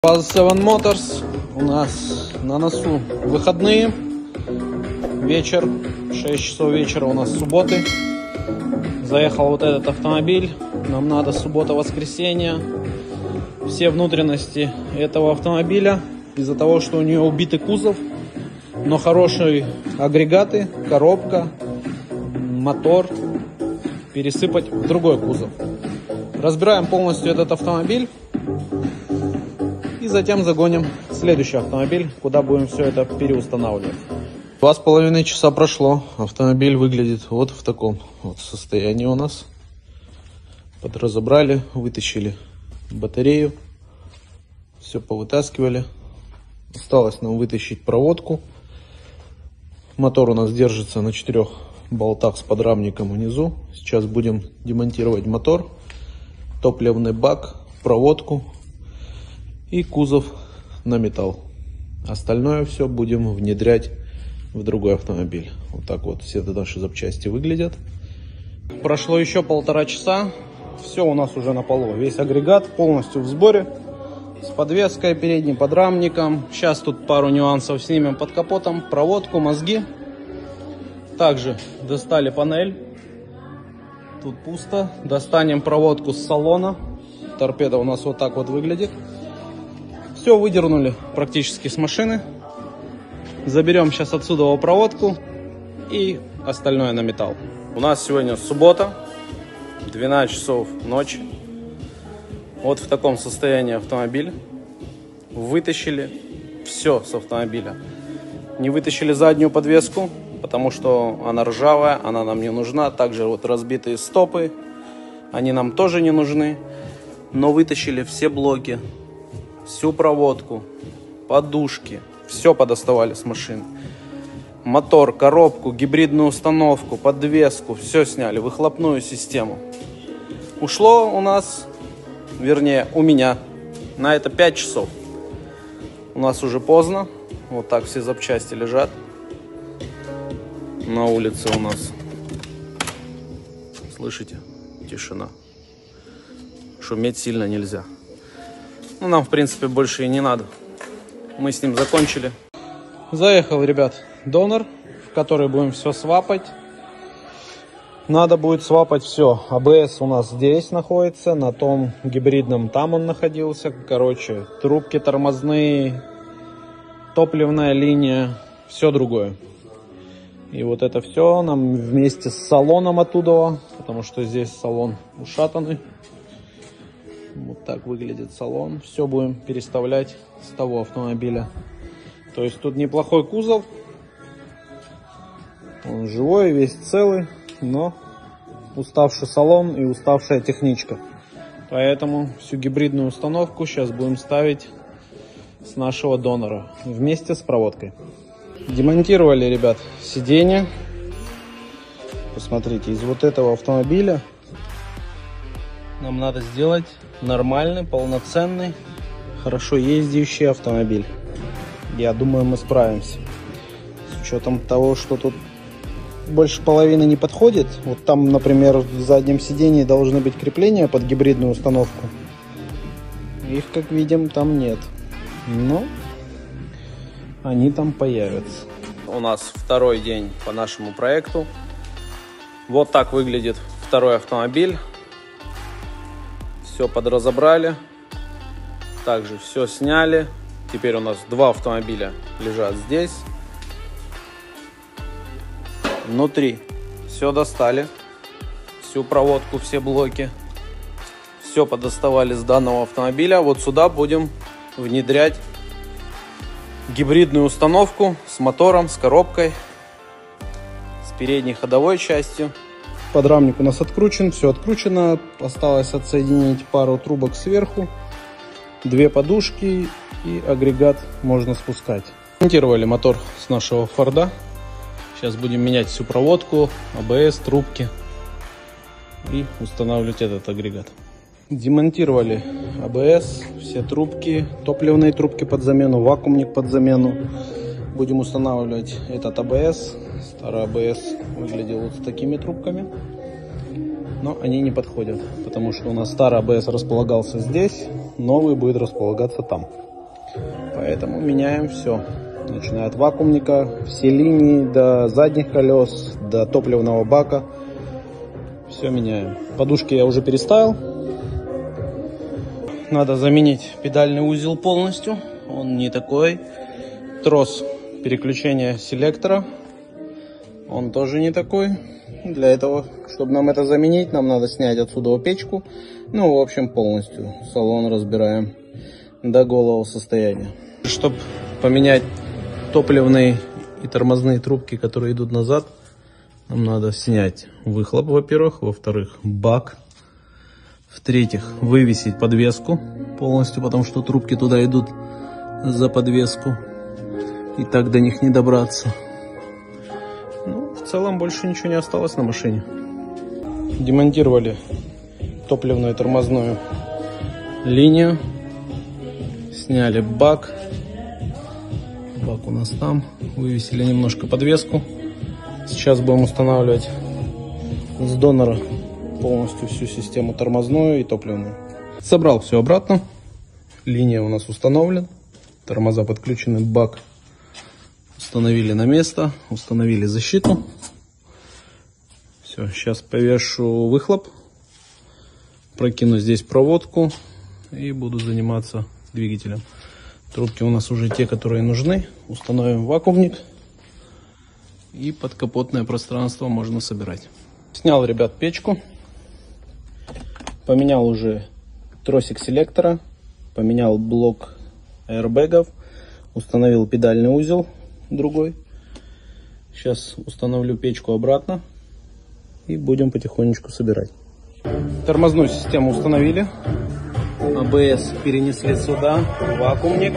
Buzz 7 Motors. У нас на носу выходные. Вечер, 6 часов вечера у нас субботы. Заехал вот этот автомобиль. Нам надо суббота-воскресенье. Все внутренности этого автомобиля, из-за того, что у нее убитый кузов, но хорошие агрегаты, коробка, мотор, пересыпать в другой кузов. Разбираем полностью этот автомобиль. И затем загоним следующий автомобиль, куда будем все это переустанавливать. 2,5 часа прошло. Автомобиль выглядит вот в таком вот состоянии у нас. Подразобрали, вытащили батарею. Все повытаскивали. Осталось нам вытащить проводку. Мотор у нас держится на 4 болтах с подрамником внизу. Сейчас будем демонтировать мотор, топливный бак, проводку и кузов на металл. Остальное все будем внедрять в другой автомобиль. Вот так вот все наши запчасти выглядят. Прошло еще 1,5 часа. Все у нас уже на полу. Весь агрегат полностью в сборе. С подвеской, передним подрамником. Сейчас тут пару нюансов снимем под капотом. Проводку, мозги. Также достали панель. Тут пусто. Достанем проводку с салона. Торпеда у нас вот так вот выглядит. Все выдернули практически с машины. Заберем сейчас отсюда проводку и остальное на металл. У нас сегодня суббота, 12 часов ночи. Вот в таком состоянии автомобиль. Вытащили все с автомобиля. Не вытащили заднюю подвеску, потому что она ржавая, она нам не нужна. Также вот разбитые стопы, они нам тоже не нужны. Но вытащили все блоки, всю проводку, подушки, все подоставали с машины. Мотор, коробку, гибридную установку, подвеску, все сняли, выхлопную систему. Ушло у нас, вернее у меня, на это 5 часов. У нас уже поздно, вот так все запчасти лежат. На улице у нас, слышите, тишина. Шуметь сильно нельзя. Ну, нам, в принципе, больше и не надо. Мы с ним закончили. Заехал, ребят, донор, в который будем все свапать. Надо будет свапать все. АБС у нас здесь находится, на том гибридном там он находился. Короче, трубки тормозные, топливная линия, все другое. И вот это все нам вместе с салоном оттуда, потому что здесь салон ушатанный. Вот так выглядит салон. Все будем переставлять с того автомобиля. То есть тут неплохой кузов. Он живой, весь целый, но уставший салон и уставшая техничка. Поэтому всю гибридную установку сейчас будем ставить с нашего донора вместе с проводкой. Демонтировали, ребят, сиденье. Посмотрите, из вот этого автомобиля нам надо сделать нормальный, полноценный, хорошо ездящий автомобиль. Я думаю, мы справимся. С учетом того, что тут больше половины не подходит. Вот там, например, в заднем сидении должны быть крепления под гибридную установку. Их, как видим, там нет. Но они там появятся. У нас второй день по нашему проекту. Вот так выглядит второй автомобиль. Все подразобрали. Также все сняли. Теперь у нас 2 автомобиля лежат здесь. Внутри все достали. Всю проводку, все блоки. Все подоставали с данного автомобиля. Вот сюда будем внедрять гибридную установку с мотором, с коробкой, с передней ходовой частью. Подрамник у нас откручен, все откручено. Осталось отсоединить пару трубок сверху, 2 подушки и агрегат можно спускать. Монтировали мотор с нашего Форда. Сейчас будем менять всю проводку, АБС, трубки и устанавливать этот агрегат. Демонтировали АБС, все трубки, топливные трубки под замену, вакуумник под замену. Будем устанавливать этот АБС. Старый АБС выглядел вот с такими трубками, но они не подходят, потому что у нас старый АБС располагался здесь, новый будет располагаться там. Поэтому меняем все. Начиная от вакуумника, все линии, до задних колес, до топливного бака. Все меняем. Подушки я уже переставил. Надо заменить педальный узел полностью. Он не такой. Трос переключения селектора. Он тоже не такой. Для этого, чтобы нам это заменить, нам надо снять отсюда печку. Ну, в общем, полностью салон разбираем до голого состояния. Чтобы поменять топливные и тормозные трубки, которые идут назад, нам надо снять выхлоп, во-первых. Во-вторых, бак. В-третьих, вывесить подвеску полностью, потому что трубки туда идут за подвеску. И так до них не добраться. Ну, в целом больше ничего не осталось на машине. Демонтировали топливную и тормозную линию. Сняли бак. Бак у нас там. Вывесили немножко подвеску. Сейчас будем устанавливать с донора полностью всю систему тормозную и топливную. Собрал все обратно. Линия у нас установлена. Тормоза подключены, бак установили на место. Установили защиту. Все, сейчас повешу выхлоп. Прокину здесь проводку. И буду заниматься двигателем. Трубки у нас уже те, которые нужны. Установим вакуумник. И подкапотное пространство можно собирать. Снял, ребят, печку. Поменял уже тросик селектора. Поменял блок аэрбэгов. Установил педальный узел другой. Сейчас установлю печку обратно. И будем потихонечку собирать. Тормозную систему установили. АБС перенесли сюда. Вакуумник.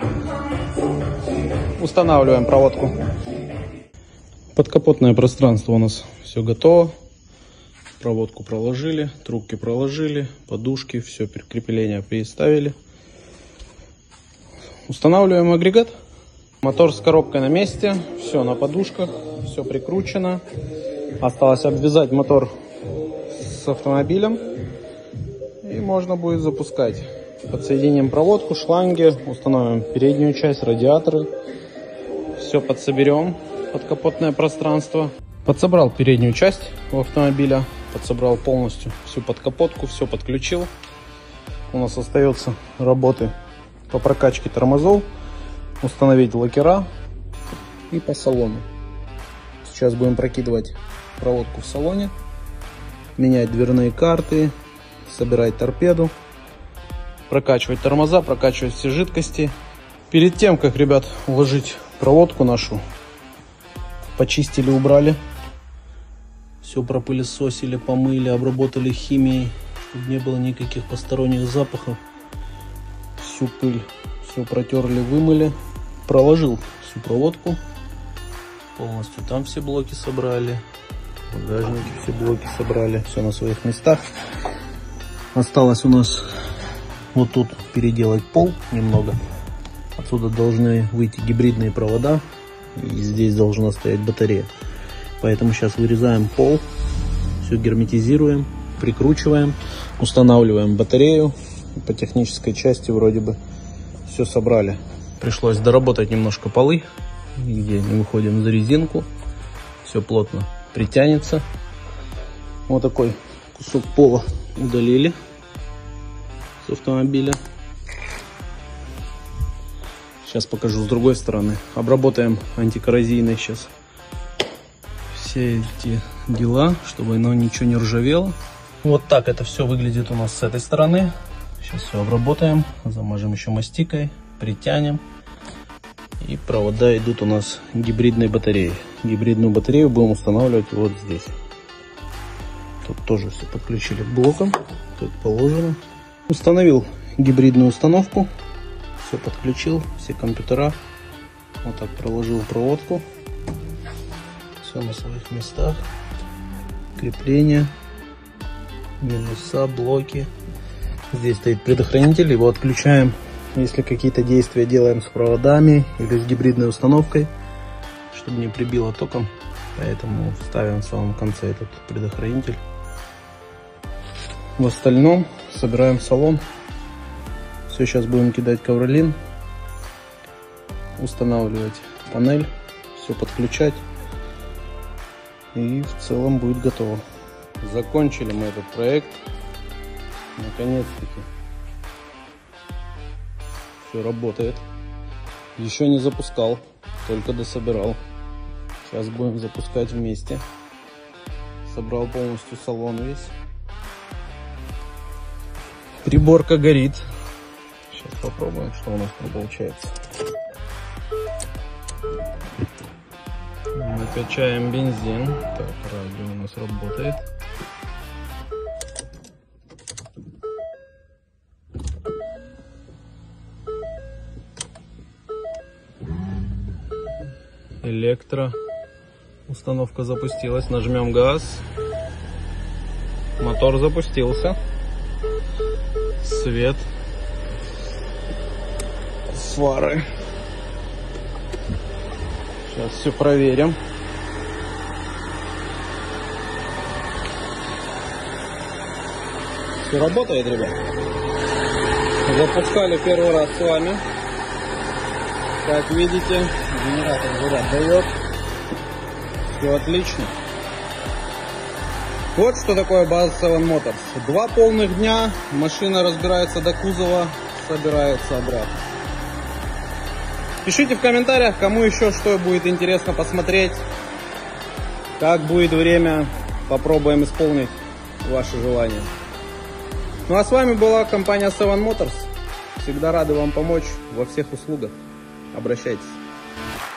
Устанавливаем проводку. Подкапотное пространство у нас все готово. Проводку проложили, трубки проложили, подушки, все, крепления переставили. Устанавливаем агрегат. Мотор с коробкой на месте, все на подушках, все прикручено. Осталось обвязать мотор с автомобилем. И можно будет запускать. Подсоединим проводку, шланги, установим переднюю часть, радиаторы. Все подсоберем, подкапотное пространство. Подсобрал переднюю часть у автомобиля. Подсобрал полностью всю подкапотку, все подключил. У нас остается работы по прокачке тормозов, установить лакера и по салону. Сейчас будем прокидывать проводку в салоне, менять дверные карты, собирать торпеду, прокачивать тормоза, прокачивать все жидкости. Перед тем, как, ребят, уложить проводку нашу, почистили, убрали. Все пропылесосили, помыли, обработали химией, чтобы не было никаких посторонних запахов. Всю пыль, все протерли, вымыли. Проложил всю проводку. Полностью там все блоки собрали. В багажнике все блоки собрали. Все на своих местах. Осталось у нас вот тут переделать пол немного. Отсюда должны выйти гибридные провода. И здесь должна стоять батарея. Поэтому сейчас вырезаем пол, все герметизируем, прикручиваем, устанавливаем батарею. По технической части вроде бы все собрали. Пришлось доработать немножко полы, где не выходим за резинку. Все плотно притянется. Вот такой кусок пола удалили с автомобиля. Сейчас покажу с другой стороны. Обработаем антикоррозийной сейчас все эти дела, чтобы оно ничего не ржавело. Вот так это все выглядит у нас с этой стороны. Сейчас все обработаем, замажем еще мастикой, притянем. И провода идут у нас гибридной батареи. Гибридную батарею будем устанавливать вот здесь. Тут тоже все подключили к блокам, как положено. Установил гибридную установку. Все подключил, все компьютера. Вот так проложил проводку. Все на своих местах. Крепление, минуса, блоки. Здесь стоит предохранитель, его отключаем, если какие-то действия делаем с проводами или с гибридной установкой, чтобы не прибило током. Поэтому ставим в самом конце этот предохранитель. В остальном собираем салон. Все, сейчас будем кидать ковролин, устанавливать панель, все подключать, и в целом будет готово. Закончили мы этот проект, наконец-таки. Все работает. Еще не запускал, только дособирал. Сейчас будем запускать вместе. Собрал полностью салон весь. Приборка горит. Сейчас попробуем, что у нас там получается. Мы качаем бензин. Так, радио у нас работает. Электро. Установка запустилась. Нажмем газ. Мотор запустился. Свет. Фары. Сейчас все проверим. Все работает, ребят. Запускали первый раз с вами. Как видите, генератор заряд дает. Все отлично. Вот что такое база Seven Motors. 2 полных дня, машина разбирается до кузова, собирается обратно. Пишите в комментариях, кому еще что будет интересно посмотреть. Как будет время, попробуем исполнить ваши желания. Ну а с вами была компания Seven Motors. Всегда рады вам помочь во всех услугах. Обращайтесь.